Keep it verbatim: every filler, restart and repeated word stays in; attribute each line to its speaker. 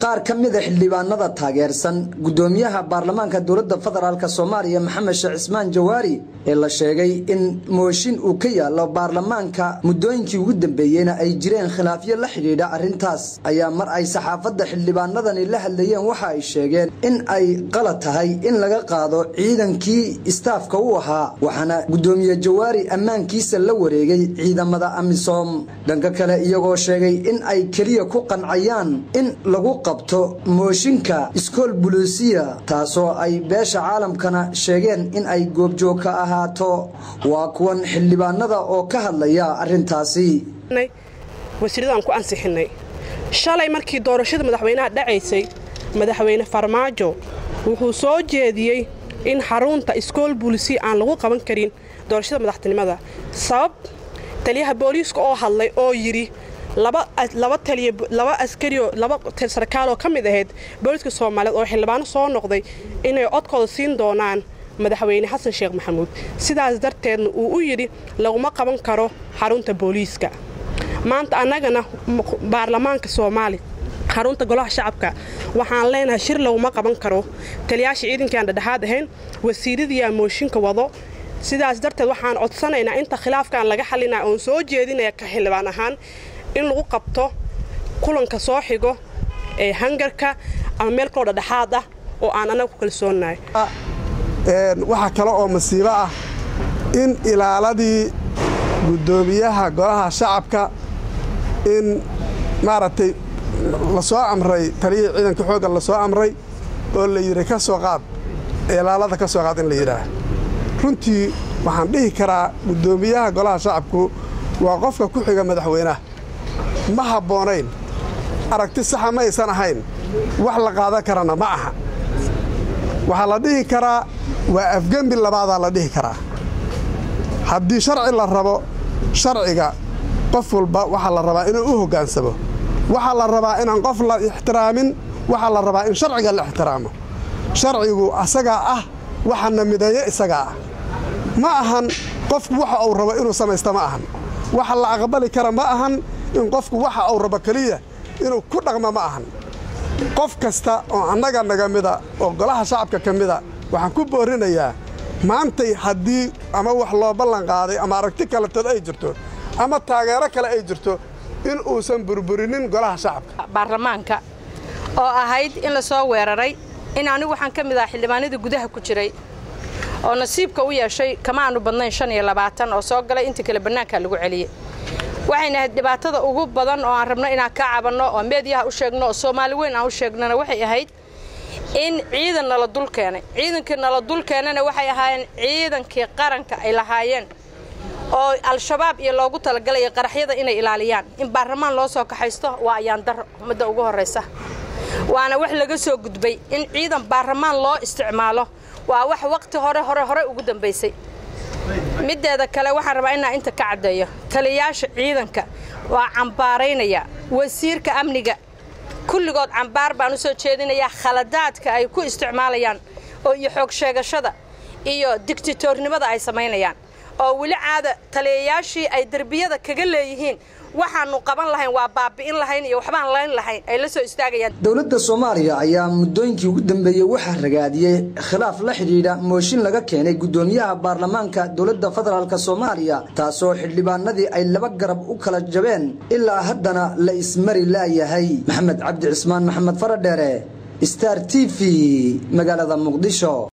Speaker 1: qaar ka mid ah xildhibaanada taageersan gudoomiyaha baarlamaanka dowladda federaalka Soomaaliya Maxamed Sheekh Ismaan Jawaari ee la sheegay in mooshin uu ka yaalo baarlamaanka muddooyinkii ugu dambeeyayna ay jireen khilaafyo la xiriira arintaas ayaa mar ay saxaafadda xildhibaanadani la hadlayeen waxa ay sheegeen in ay qalad tahay in laga qaado ciidankii istaafka u ahaa waxana gudoomiye Jawaari ammaankiisa la wareegay ciidamada AMISOM dhanka kale iyagoo sheegay in ay kaliya ku qancayaan in lagu qabto mooshinka iskool bulisiya taasoo ay beesha caalamkana sheegeen in ay goobjoog ka ahaato waa kuwan xildhibaanada oo ka hadlaya arintaasi
Speaker 2: wasiiradan ku ansixinay shalay markii doorashada madaxweynaha dhacaysay madaxweyne Farmaajo wuxuu soo jeediyay in xarunta iskool bulisiya aan lagu qaban karin doorashada madaxtinimada sabab taliyaha booliiska oo hadlay oo yiri laba laba taliye laba askari oo laba sarkaal oo kamid ahayd booliska Soomaaliyeed oo xildhibaan soo noqday inay codkooda siin doonaan madaxweyne Xasan Sheekh Maxamuud sidaas darteed uu u yiri laguma qaban karo xarunta booliiska maanta anagana baarlamaanka Soomaaliya xarunta golaha shacabka waxaan leenahay shir laguma qaban karo taliyaasha ciidankan dhexaad ahayn wasiiradii mooshinka wado sidaas darteed waxaan codsanaynaa inta khilaafkan laga xalinayo oo soo jeedinaya ka xildhibaan ahaan in lagu qabto kulanka soo xigo ee hangarka ama meel kooda dhaxaad ah oo aan anagu kalsoonahay
Speaker 3: een waxa kale oo masiibo ah in ilaaladii gudoomiyaha golaha shacabka in maartay la soo amray taliye ciidanka xooga la soo amray oo la yiri ka soo qaad ilaalada ka soo qaad in la yiraahdo runtii waxaan dhihi karaa gudoomiyaha golaha shacabku waa qofka ku xiga madaxweynaha ma habboonayn aragti sax ma aysan ahayn wax la qaadan karana ma aha waxa la dhihi karaa waa afgambi labaad la dhihi karaa haddii sharci la rabo sharciga qof walba waxa la rabaa inuu u hoggaansamo waxa la rabaa inaan qof la ixtiraamin waxa la rabaa in sharciga la ixtiraamo sharcigu asaga ah waxana mideeyo isaga ah ma ahan qofku waxa uu rabo inuu sameesto ma ahan waxa la aqbali kara ma ahan in qofku waxa uu rabo kaliya inuu ku dhaqmo ma ahan qof kasta oo annaga naga mida oo golaha shacabka kamida waxaan ku boorinayaa maantay hadii ama wax loo ballan qaaday ama aragti kale tad ay jirto ama taageero kale ay jirto in uusan burburinin golaha shacabka
Speaker 4: baarlamaanka oo ahayd in la soo weeraray in anigu waxaan kamid ah xildhibaanada gudaha ku jiray oo nasiibka u yeeshay kama aanu badnayn shan iyo labaatan oo soo galay inta kale banaanka lagu celiyay waxayna dhibaatada ugu badan oo aan rabno inaan ka cabanno oo meediyaha u sheegno oo Soomaali weyn aan u sheegnana waxay ahayd in ciidan nala dul keenay ciidankii nala dul keenana waxay ahaayeen ciidankii qaranka ay lahaayeen oo al-shabaab iyo loogu talagalay qaraxyada inay ilaaliyaan in baarlamaan loo soo kaxaysto waa ayaan dar muddo ugu horeysa waana wax laga soo gudbay in ciidan baarlamaan loo isticmaalo waa wax waqti hore hore hore ugu dambeysay mideeda kale waxaan rabaa inaan inta ka cadeeyo taliyaasha ciidanka waa cambaaraynaya wasiirka amniga kulligood cambaar baan u soo jeedinayaa khaladaadka ay ku isticmaalayaan oo iyo xoog sheegashada iyo dictatornimada ay sameynayaan oo wali caada taliyaashii ay darbiyada kaga leeyihiin waxaanu qaban lahayn waa baabi'in lahayn iyo waxbaan leen lahayn ay la soo istaagayaan
Speaker 1: dawladda Soomaaliya ayaa muddooyinkii ugu dambeeyay waxa ragaadiyay khilaaf la xiriira mooshin laga keenay gudoomiyaha baarlamaanka dawladda federaalka Soomaaliya taasoo xildhibaanadii ay laba garab u kala jabeen ilaa haddana la ismari laayahay Maxamed Cabdi Cismaan Maxamed Faradheere Star T V magaalada Muqdisho.